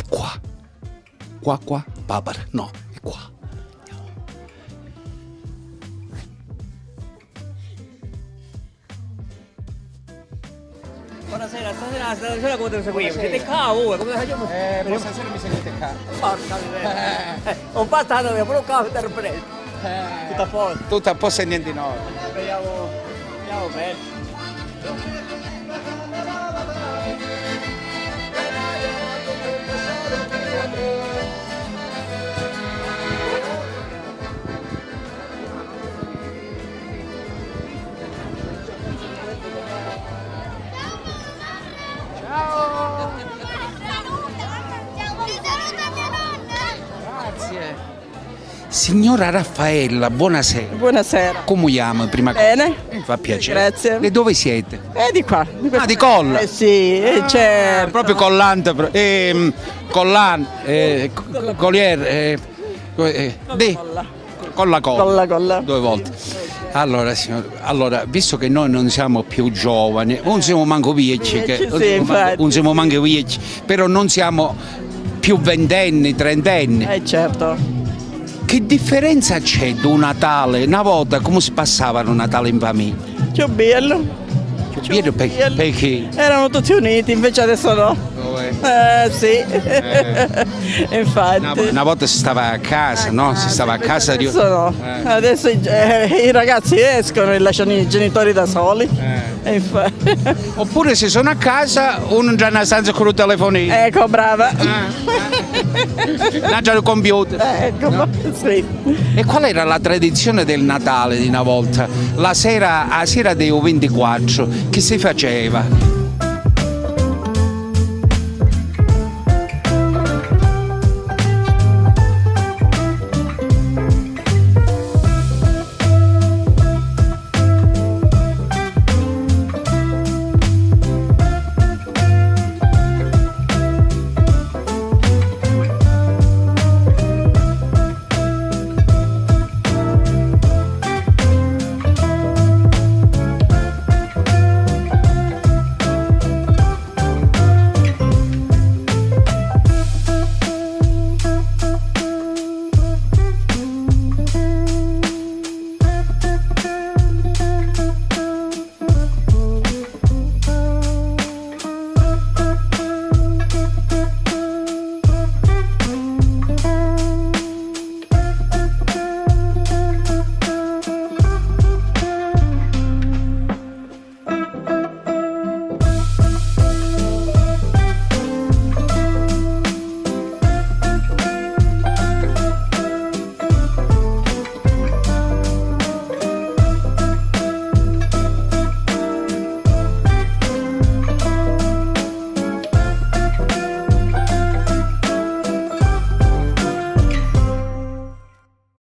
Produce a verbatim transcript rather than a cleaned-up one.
qua. Qua, qua, papera, no, è qua. Buonasera, stasera, stasera come te lo seguiamo? Siete qua voi? Come facciamo? Eh, ma stasera mi seguite qua. Porca miseria. Eh, un passato che però qua per preso. Eh, Tutto a posto. tutto a posto e niente di nuovo. Speriamo, speriamo bene. Signora Raffaella, buonasera. Buonasera. Come chiama prima cosa? Bene. Mi fa piacere. Grazie. E dove siete? Eh, di qua. Di Ah, di Colla? Eh sì, eh, Ah, certo. proprio collante, pro- ehm, collante, eh, co- collier, eh, eh, de- Colla. con la colla. Colla, colla. Due volte. Allora, signor, allora, visto che noi non siamo più giovani, non siamo manco vecchi, che- Vecchi, non sì, siamo manco- infatti. non siamo manco vecchi, però non siamo più ventenni, trentenni. Eh certo. Che differenza c'è di un Natale? Una volta come si passava un Natale in famiglia? Più bello. Più bello per- bello. perché? Erano tutti uniti, invece adesso no. Eh sì. Infatti. Una, una volta si stava a casa, no? Si stava a casa di... Adesso no. Eh. Adesso i, eh, i ragazzi escono e lasciano i genitori da soli. E infatti. Oppure se sono a casa uno già nella stanza con il telefonino, Ecco, brava. l'ha già il computer. Ecco, sì. E qual era la tradizione del Natale di una volta? La sera, a sera del ventiquattro, che si faceva?